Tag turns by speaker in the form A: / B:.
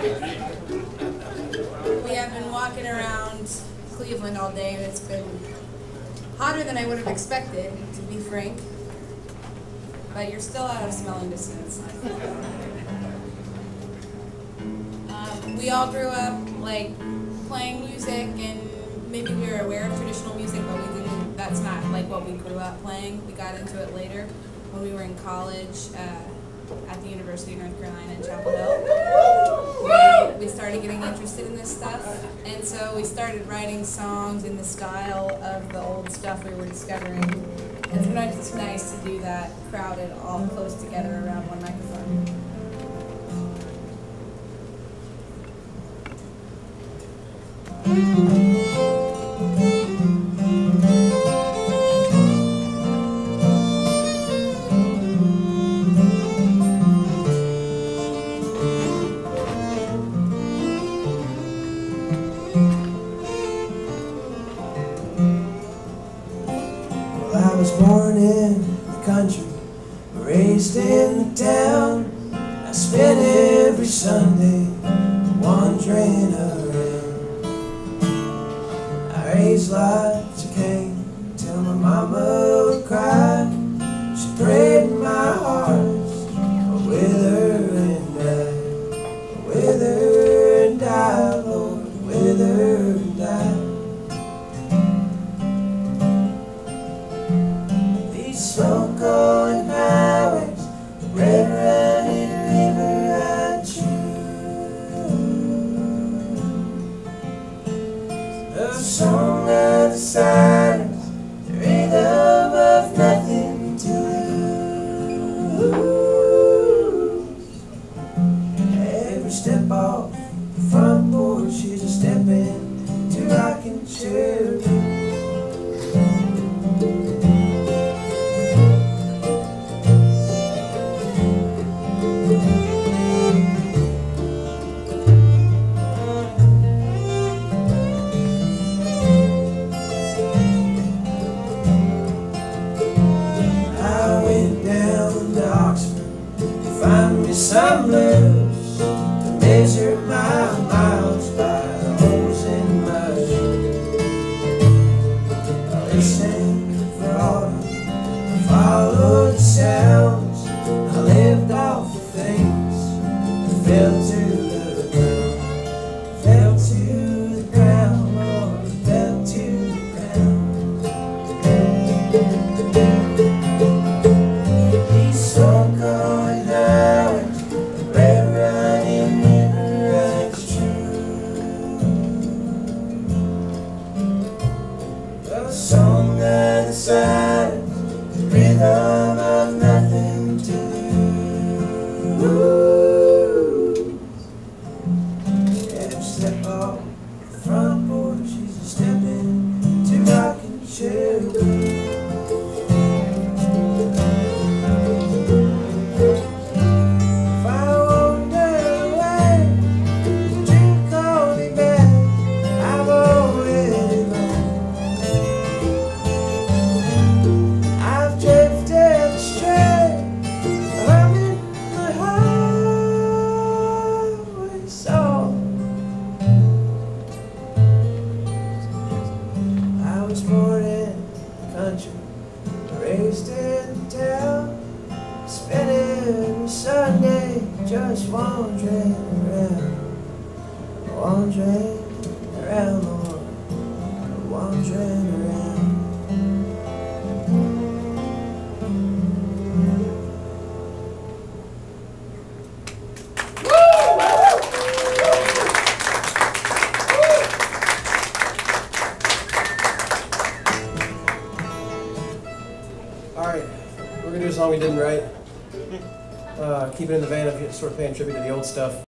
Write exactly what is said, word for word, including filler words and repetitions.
A: We have been walking around Cleveland all day, and it's been hotter than I would have expected, to be frank. But you're still out of smelling distance. Um, we all grew up like playing music, and maybe we were aware of traditional music, but we didn't. That's not like what we grew up playing. We got into it later when we were in college uh, at the University of North Carolina in Chapel Hill. We, we started getting interested in this stuff, and so we started writing songs in the style of the old stuff we were discovering. And sometimes it's nice to do that crowded, all close together around one microphone.
B: I was born in the country, raised in the town. I spent every Sunday wandering around. I raised lots of cane till my mama would cry. She prayed in my heart, wither and die, wither and die, Lord, wither and die. Smoke-going highways, the red-running river I choose. The song of the silence, the rhythm of nothing to lose. Every step off the front porch is a step into rocking chair. Find me some blues to measure my miles by the holes in my shoes. I listened for autumn, I followed the sounds, I lived off the things that fell to the ground, fell to the ground, Lord, fell to the ground. These so-called song of the silence, the rhythm of nothing to lose. Every step off the front porch is a step into rocking chair. If I wander away, would you call me back? I've already gone. I've drifted astray, I'm in the highway song. I was born in the country, raised in the town. Spent every Sunday just wandering around, wandering around, Lord, wandering around.
C: Alright, we're going to do a song we didn't write. Uh, keep it in the vein of sort of paying tribute to the old stuff.